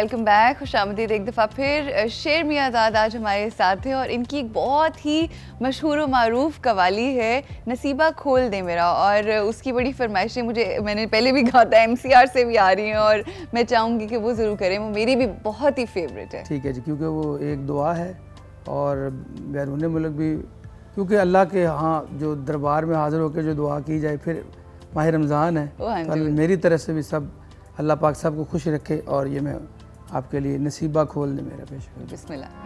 Welcome back. खुशामदीद एक दफ़ा फिर। शेर मियाँ आज़ाद आज हमारे साथ थे और इनकी एक बहुत ही मशहूर व मारूफ कवाली है नसीबा खोल दे मेरा, और उसकी बड़ी फरमाइशें मैंने पहले भी कहा था MCR से भी आ रही हैं और मैं चाहूँगी कि वो ज़रूर करें। वो मेरी भी बहुत ही फेवरेट है। ठीक है जी, क्योंकि वो एक दुआ है और बैरून मुल्क भी, क्योंकि अल्लाह के यहाँ जो दरबार में हाज़िर होकर जो दुआ की जाए, फिर माह रमज़ान है तो मेरी तरफ से भी सब अल्लाह पाक सबको खुश रखे। और ये मैं आपके लिए नसीबा खोल दे मेरा पेश करूं। बिस्मिल्लाह।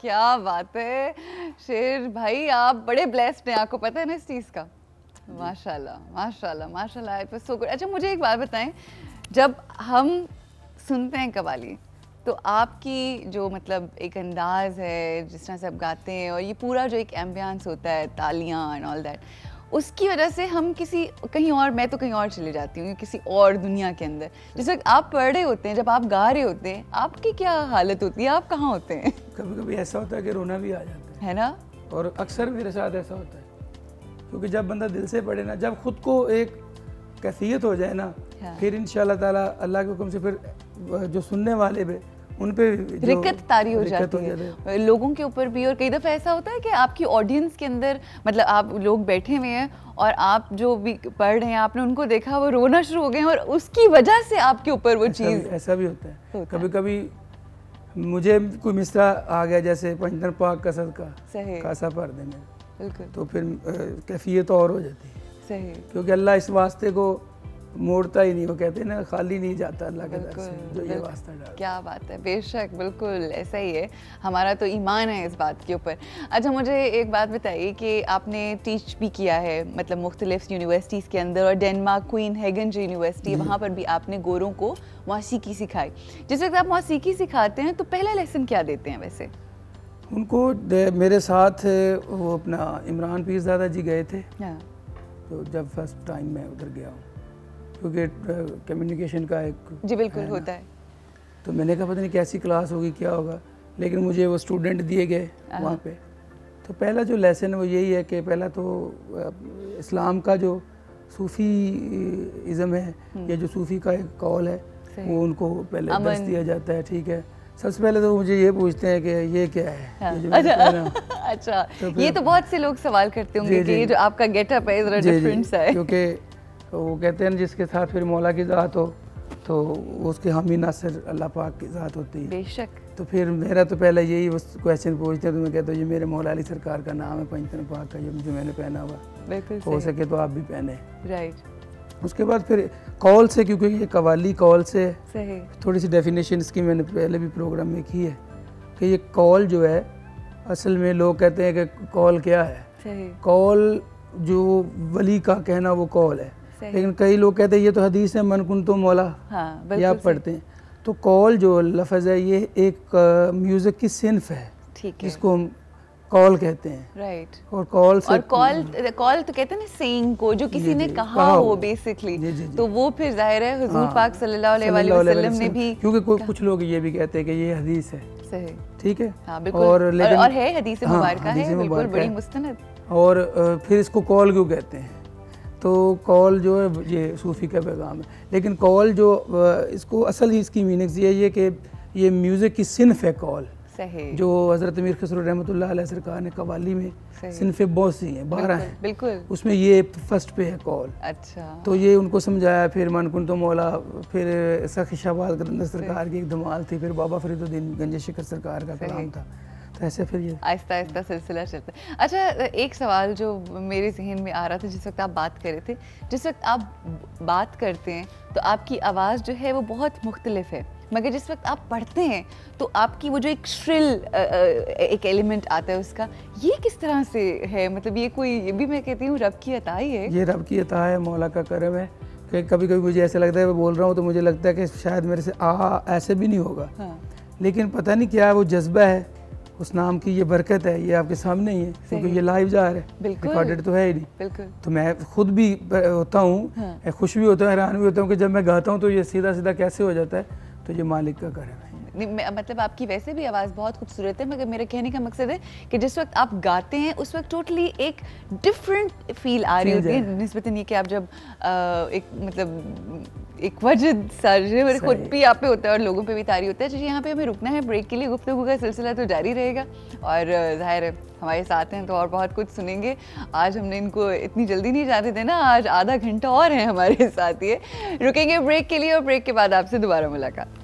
क्या बात है शेर भाई, आप बड़े ब्लेस्ड हैं, आपको पता है ना इस चीज़ का। माशाल्लाह माशाल्लाह माशाल्लाह, इट वाज सो गुड। अच्छा मुझे एक बात बताएं, जब हम सुनते हैं कव्वाली तो आपकी जो मतलब एक अंदाज़ है जिस तरह से आप गाते हैं और ये पूरा जो एक एम्बियंस होता है, तालियां एंड ऑल दैट, उसकी वजह से हम किसी कहीं और, मैं तो कहीं और चले जाती हूँ किसी और दुनिया के अंदर। जिस वक्त आप पढ़ रहे होते हैं, जब आप गा रहे होते हैं, आपकी क्या हालत होती है, आप कहाँ होते हैं? कभी कभी ऐसा होता है कि रोना भी आ जाता है ना, और अक्सर मेरे साथ ऐसा होता है, क्योंकि जब बंदा दिल से पढ़े ना, जब खुद को एक कैफियत हो जाए ना, हाँ। फिर इंशाल्लाह ताला अल्लाह के हुक्म से फिर जो सुनने वाले भी उन पे रिकत तारी हो जाती है लोगों के ऊपर भी। और कई दफ़ा ऐसा होता है कि आपकी ऑडियंस के अंदर, मतलब आप लोग बैठे हुए हैं और आप जो भी पढ़ रहे हैं, आपने उनको देखा वो रोना शुरू हो गए और उसकी वजह से आपके ऊपर वो चीज़। ऐसा भी होता है कभी कभी। मुझे कोई मिसरा आ गया जैसे पंजतन पाक का सदका कासा पर देने, बिल्कुल, तो फिर कैफियत और हो जाती है। सही, क्योंकि अल्लाह इस वास्ते को मोड़ता ही नहीं, वो कहते हैं ना खाली नहीं जाता अल्लाह के दर से जो ये वास्ता डाल। क्या बात है, बेशक बिल्कुल ऐसा ही है, हमारा तो ईमान है इस बात के ऊपर। अच्छा मुझे एक बात बताइए कि आपने टीच भी किया है मतलब मुख्तलिफ यूनिवर्सिटीज़ के अंदर, और डेनमार्क क्वीन हेगन जो यूनिवर्सिटी, वहाँ पर भी आपने गोरों को मौसीकी सिखाई। जिस वक्त आप मौसीकी सिखाते हैं तो पहला लेसन क्या देते हैं वैसे उनको? मेरे साथ वो अपना इमरान पीरज़ादा जी गए थे, तो जब फर्स्ट टाइम मैं उधर गया हूँ, क्योंकि कम्युनिकेशन का एक जी बिल्कुल होता है, तो मैंने कहा पता नहीं कैसी क्लास होगी, क्या होगा, लेकिन मुझे वो स्टूडेंट दिए गए वहाँ पे। तो पहला जो लेसन वो यही है कि पहला तो इस्लाम का जो सूफ़ी इज़म है या जो सूफ़ी का एक कौल है वो उनको पहले दर्स दिया जाता है। ठीक है, सबसे पहले तो मुझे ये पूछते हैं कि ये क्या है। हाँ। अच्छा अच्छा, तो ये तो बहुत से लोग सवाल करते होंगे कि ये जो आपका गेटअप है ज़रा डिफरेंट सा है, क्योंकि वो कहते हैं जिसके साथ फिर मौला की ज़ात हो तो उसके हामी नासिर अल्लाह पाक की ज़ात होती है। बेशक। तो फिर मेरा तो पहले यही क्वेश्चन पूछते हैं, तो मैं कहता हूँ ये मेरे मौला अली सरकार का नाम है पंजतन पाक का, ये जो मैंने पहना हुआ, बिल्कुल हो सके तो आप भी पहने। राइट। उसके बाद फिर कॉल से, क्योंकि ये कवाली कॉल से सही, थोड़ी सी डेफिनेशन इसकी मैंने पहले भी प्रोग्राम में की है कि ये कॉल जो है, असल में लोग कहते हैं कि कॉल क्या है। सही। कॉल जो वली का कहना वो कॉल है, लेकिन कई लोग कहते हैं ये तो हदीस है, मन कुन तो मौला। हाँ, ये आप पढ़ते हैं। तो कॉल जो लफ्ज़ है ये एक म्यूज़िक की सिनफ है, जिसको हम कॉल कहते हैं। राइट। और कॉल से, और कॉल तो कहते हैं ना सेइंग को, जो किसी ने कहा हो बेसिकली, तो वो फिर जाहिर है हुजूर पाक सल्लल्लाहु अलैहि वसल्लम ने भी, क्योंकि कुछ लोग ये भी कहते हैं कि ये हदीस है। सही, ठीक है। हाँ, बिल्कुल। और है हदीस मुबारका है, बिल्कुल बड़ी मुस्तनद। और फिर इसको कॉल क्यों कहते हैं? तो कॉल जो है ये सूफ़ी का पैगाम है, लेकिन कॉल जो इसको असल ही इसकी मीनिंग्स ये कि ये म्यूज़िक की सिनफ है कॉल। सही। जो हज़रत मीर खसरो रहमतुल्लाह अलैह सरकार ने कवाली में सिनफ़ें बहुत सी हैं, 12 हैं, बिल्कुल, उसमें ये फर्स्ट पे है कॉल। अच्छा। तो ये उनको समझाया, फिर मन कुन तो मौला, फिर सखी शहबाज कलंदर सरकार की एक धमाल थी, फिर बाबा फरीदुद्दीन गंज शिकर सरकार का कलाम था, तो ऐसे फिर ये आहिस्ता आहिस्ता सिलसिला चलता है। अच्छा एक सवाल जो मेरे जहन में आ रहा था जिस वक्त आप बात कर रहे थे, जिस वक्त आप बात करते हैं तो आपकी आवाज़ जो है वो बहुत मुख्तलिफ है, मगर जिस वक्त आप पढ़ते हैं तो आपकी वो जो एक श्रिल एक एलिमेंट आता है उसका, ये किस तरह से है? मतलब ये कोई, ये भी मैं कहती हूँ रब की अता ही है। ये रब की अता है, मौला का करम है कि कभी कभी मुझे ऐसा लगता है, मैं बोल रहा हूँ तो मुझे लगता है कि शायद मेरे से ऐसे भी नहीं होगा। हाँ। लेकिन पता नहीं क्या है, वो जज्बा है, उस नाम की ये बरकत है, ये आपके सामने ही है, क्योंकि ये लाइव जा रहा है, रिकॉर्डेड तो है ही नहीं। बिल्कुल। तो मैं खुद भी होता हूँ, हाँ। खुश भी होता हूँ, हैरान भी होता हूँ कि जब मैं गाता हूँ तो ये सीधा सीधा कैसे हो जाता है, तो ये मालिक का करम है। मतलब आपकी वैसे भी आवाज़ बहुत खूबसूरत है, मगर मेरे कहने का मकसद है कि जिस वक्त आप गाते हैं उस वक्त टोटली एक डिफरेंट फील आ रही होती है निस्बतन ये कि आप जब एक मतलब एक वजद सा खुद भी आप पे होता है और लोगों पे भी तारी होता है। चलिए यहाँ पे हमें रुकना है ब्रेक के लिए, गुफ्तगू का सिलसिला तो जारी रहेगा और जाहिर है हमारे साथ हैं तो और बहुत कुछ सुनेंगे। आज हमने इनको इतनी जल्दी नहीं जाते थे ना, आज आधा घंटा और है हमारे साथ। ये रुकेंगे ब्रेक के लिए और ब्रेक के बाद आपसे दोबारा मुलाकात।